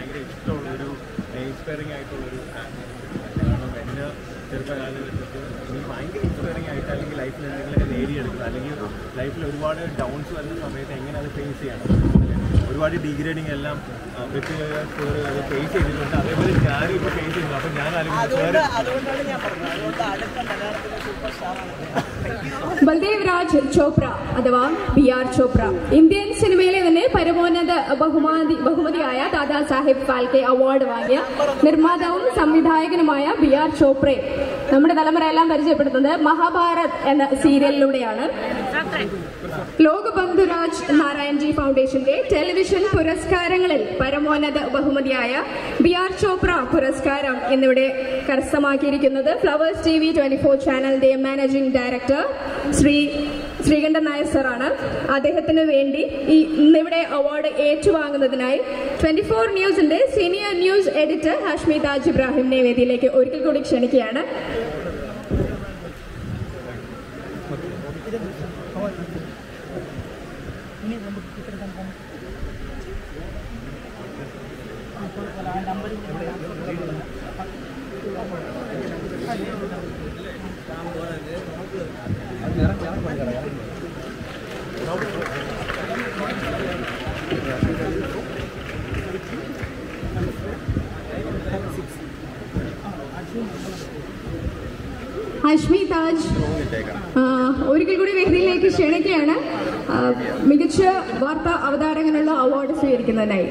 ഭയങ്കര ഇഷ്ടമുള്ളൊരു ഇൻസ്പയറിംഗ് ആയിട്ടുള്ളൊരു കാരണം എന്നെ ചെറുപ്പകാലഘട്ടത്തിൽ എനിക്ക് ഭയങ്കര ഇൻസ്പയറിംഗ് ആയിട്ട് അല്ലെങ്കിൽ ലൈഫിൽ എന്തെങ്കിലുമൊക്കെ നേടിയെടുക്കുക അല്ലെങ്കിൽ ലൈഫിൽ ഒരുപാട് ഡൗൺസ് വരുന്ന സമയത്ത് എങ്ങനെ അത് ഫേസ് ചെയ്യണം, ഒരുപാട് ഡിഗ്രേഡിങ് എല്ലാം അത് ഫേസ് ചെയ്തിട്ടുണ്ട്. അതേപോലെ ഞാനും ഇപ്പോൾ ഫേസ് ചെയ്യുന്നു. അപ്പം ഞാൻ ബൽദേവ് രാജ് ചോപ്ര അഥവാ ബി.ആർ. ചോപ്ര ഇന്ത്യൻ സിനിമയിലെ തന്നെ പരമോന്നത ബഹുമതിയായ ദാദാ സാഹിബ് ഫാൽക്കെ അവാർഡ് വാങ്ങിയ നിർമ്മാതാവും സംവിധായകനുമായ ബി.ആർ. ചോപ്രയെ നമ്മുടെ തലമുറയെല്ലാം പരിചയപ്പെടുത്തുന്നത് മഹാഭാരത് എന്ന സീരിയലിലൂടെയാണ്. ലോകബന്ധുരാജ് നാരായൺജി ഫൗണ്ടേഷന്റെ ടെലിവിഷൻ പുരസ്കാരങ്ങളിൽ പരമോന്നത ബഹുമതിയായ ബി.ആർ. ചോപ്ര പുരസ്കാരം എന്നിവിടെ കരസ്ഥമാക്കിയിരിക്കുന്നത് ഫ്ലവേഴ്സ് TV 24 ചാനലിന്റെ മാനേജിംഗ് ഡയറക്ടർ ശ്രീകണ്ഠൻ നായർ സാറാണ്. അദ്ദേഹത്തിന് വേണ്ടി ഇന്നിവിടെ അവാർഡ് ഏറ്റുവാങ്ങുന്നതിനായി 24 ന്യൂസിന്റെ senior news editor Hashmi Taj ഇബ്രാഹിമിനെ വേദിയിലേക്ക് ഒരിക്കൽ കൂടി ക്ഷണിക്കുകയാണ്. ഹാഷ്മി താജ് ഒരിക്കൽ കൂടി വേദിയിലേക്ക് ക്ഷണിക്കുകയാണ് മികച്ച വാർത്താ അവതാരകനുള്ള അവാർഡ് സ്വീകരിക്കുന്നതിനായി.